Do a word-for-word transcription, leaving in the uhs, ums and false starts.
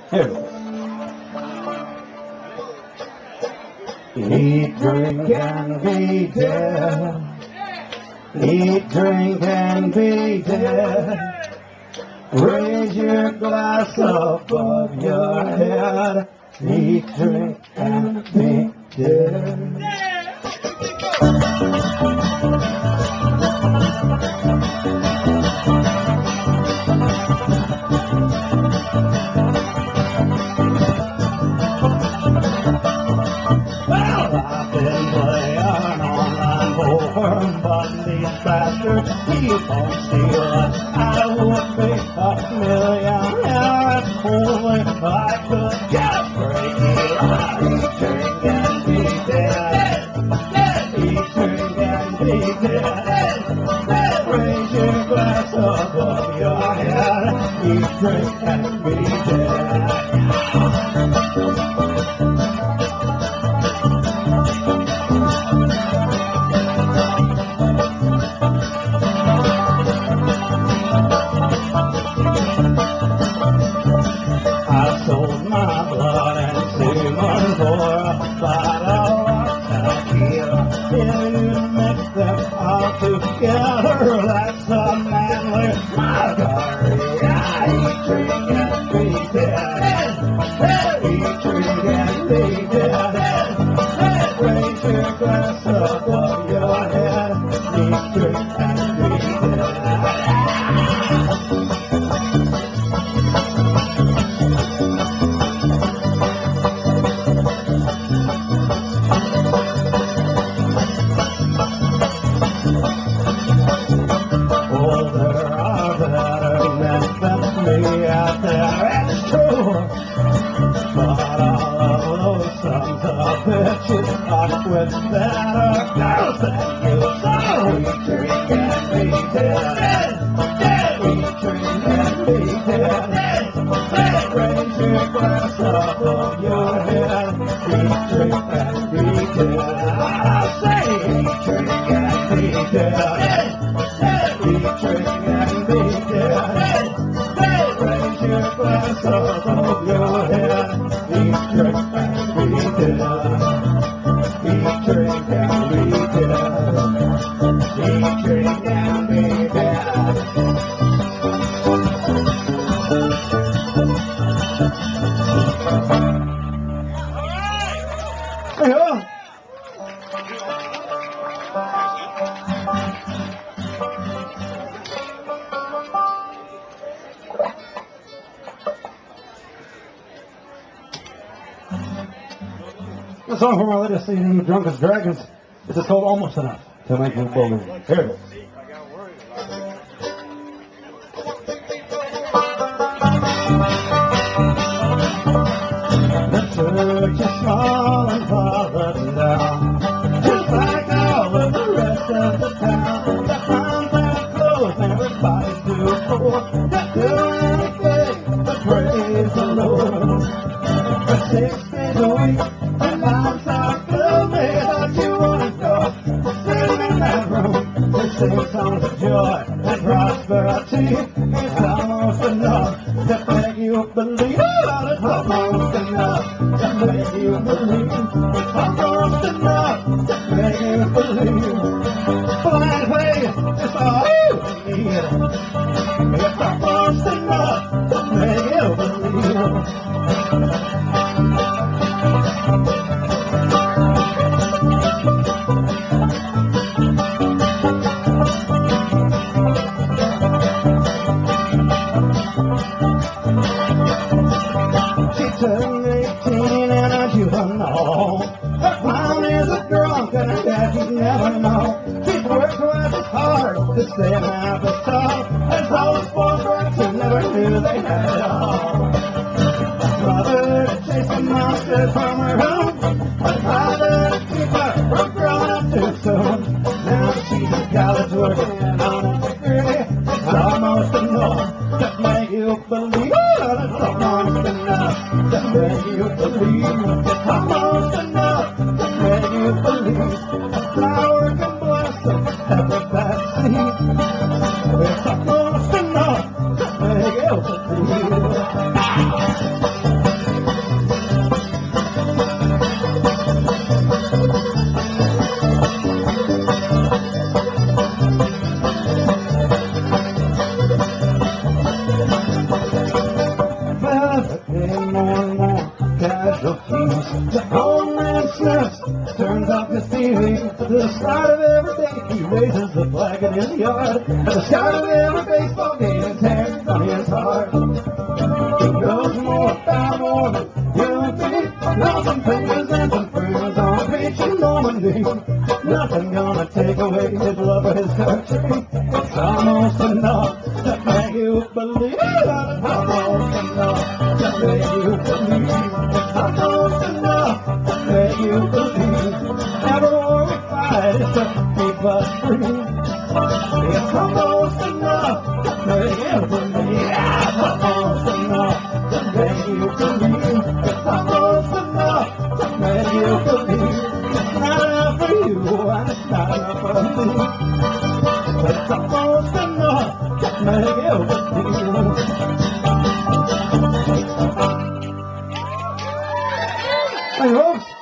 Here. Eat, drink, and be dead. Eat, drink, and be dead. Raise your glass above your head. Eat, drink, and be dead. But these bastards keep on stealing. I would be a millionaire if only I could get free. Eat, drink, and be dead. Eat, drink, and be dead. Raise your glass above your head. Eat, drink, and be dead. I sold my blood and semen for a bottle of tequila. If you mix them all together, that's a manly margarita. Eat, drink, and be dead. Eat, drink, and be dead. Raise your glass above your head. Eat, drink, and be dead. Out there, it's true. But all of those sons of bitches are with better girls than you. So eat, drink, and be dead. Eat, drink, and be dead. Raise your glass above your head. Eat, drink, and be dead. I say eat, drink, and be dead. Eat, drink, and be dead. Raise your glass above your head. Eat, drink, and be dead. Eat, drink, and be dead. Eat, drink, and be dead. Yeah. The song from our latest season, The Drunkest Dragons. This is called Almost Enough to Make You Believe. Here it is. The church is small and fallen down, just like all of the rest of the town. The hounds have closed, everybody's too poor to do anything but praise the Lord. For six days a week, the mountains are gloomy, don't you want to go? Sitting in that room, they sing songs of joy and prosperity. It's almost enough to make you believe. It's almost enough to make you believe. It's almost enough to make you believe. Blind faith is all you need. It's almost enough to make you believe. She turned eighteen and a juvenile. Her clown is a drunk and her dad you never know. She's worked twice as hard to stay and have a child as all the sports girls who never knew they had it all. Her brother to chase the monsters from her home. Her father to keep her from growing up too soon. Now she's in college working on a degree. It's almost enough to make you believe. It's almost enough to make you believe. It's almost enough to make you believe. A flower can blossom every bad seed. It's almost enough to make you believe. keys. The old man sniffs, turns off his T V. At the start of every day, he raises the flag in his yard. At the start of every baseball game, his hands on his heart. He knows more about woman, you and me. Knows some fingers and some friends on beach in Normandy. Nothing gonna take away his love of his country. It's almost enough to make you believe. Almost enough to make you believe. Almost enough to make you believe. Every war we fight is to keep us free. It's almost enough to make you believe. Almost enough to make you believe. It's almost enough to make you believe. It's not enough for you and it's not enough for me. But it's almost enough to make you believe. Hey, folks.